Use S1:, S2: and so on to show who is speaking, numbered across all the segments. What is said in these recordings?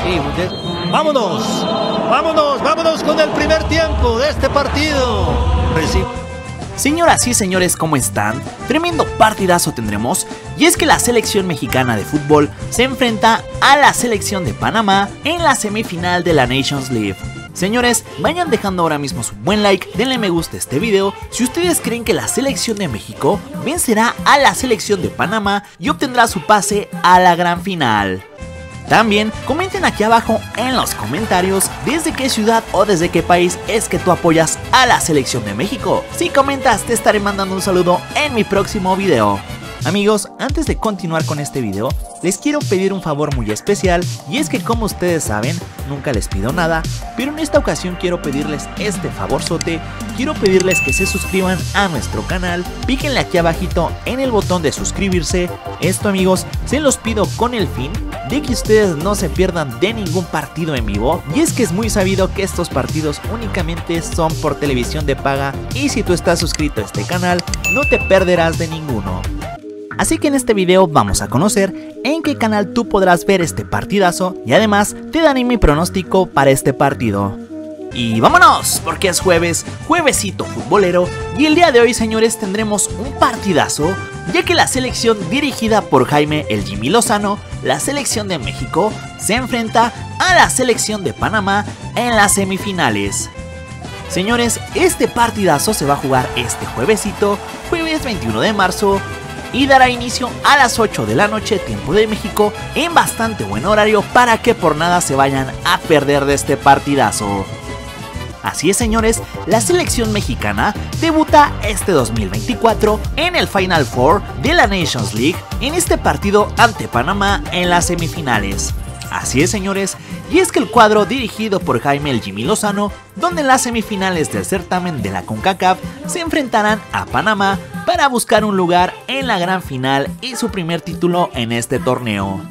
S1: Sí, vámonos, vámonos, vámonos con el primer tiempo de este partido.
S2: Señoras y señores, ¿cómo están? Tremendo partidazo tendremos, y es que la selección mexicana de fútbol se enfrenta a la selección de Panamá en la semifinal de la Nations League. Señores, vayan dejando ahora mismo su buen like, denle me gusta a este video si ustedes creen que la selección de México vencerá a la selección de Panamá y obtendrá su pase a la gran final. También comenten aquí abajo en los comentarios desde qué ciudad o desde qué país es que tú apoyas a la selección de México. Si comentas, te estaré mandando un saludo en mi próximo video. Amigos, antes de continuar con este video, les quiero pedir un favor muy especial, y es que como ustedes saben, nunca les pido nada, pero en esta ocasión quiero pedirles este favorzote. Quiero pedirles que se suscriban a nuestro canal, píquenle aquí abajito en el botón de suscribirse. Esto, amigos, se los pido con el fin de que ustedes no se pierdan de ningún partido en vivo, y es que es muy sabido que estos partidos únicamente son por televisión de paga, y si tú estás suscrito a este canal, no te perderás de ninguno. Así que en este video vamos a conocer en qué canal tú podrás ver este partidazo, y además te daré mi pronóstico para este partido. Y vámonos, porque es jueves, juevesito futbolero, y el día de hoy, señores, tendremos un partidazo, ya que la selección dirigida por Jaime "el Jimmy" Lozano, la selección de México, se enfrenta a la selección de Panamá en las semifinales. Señores, este partidazo se va a jugar este juevesito, jueves 21 de marzo, y dará inicio a las 8 de la noche, tiempo de México, en bastante buen horario para que por nada se vayan a perder de este partidazo. Así es, señores, la selección mexicana debuta este 2024 en el Final Four de la Nations League en este partido ante Panamá en las semifinales. Así es, señores, y es que el cuadro dirigido por Jaime "el Jimmy" Lozano, donde en las semifinales del certamen de la CONCACAF se enfrentarán a Panamá para buscar un lugar en la gran final y su primer título en este torneo.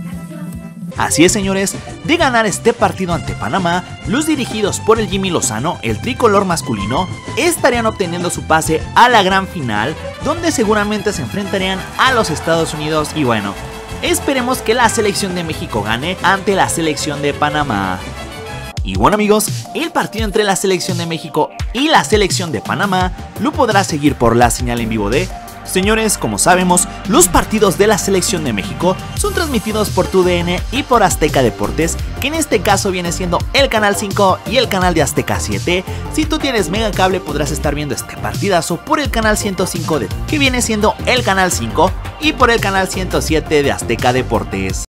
S2: Así es, señores, de ganar este partido ante Panamá, los dirigidos por el Jimmy Lozano, el tricolor masculino, estarían obteniendo su pase a la gran final, donde seguramente se enfrentarían a los Estados Unidos, y bueno, esperemos que la selección de México gane ante la selección de Panamá. Y bueno, amigos, el partido entre la selección de México y la selección de Panamá lo podrás seguir por la señal en vivo de... Señores, como sabemos, los partidos de la selección de México son transmitidos por TUDN y por Azteca Deportes, que en este caso viene siendo el canal 5 y el canal de Azteca 7. Si tú tienes Megacable podrás estar viendo este partidazo por el canal 105 que viene siendo el canal 5, y por el canal 107 de Azteca Deportes.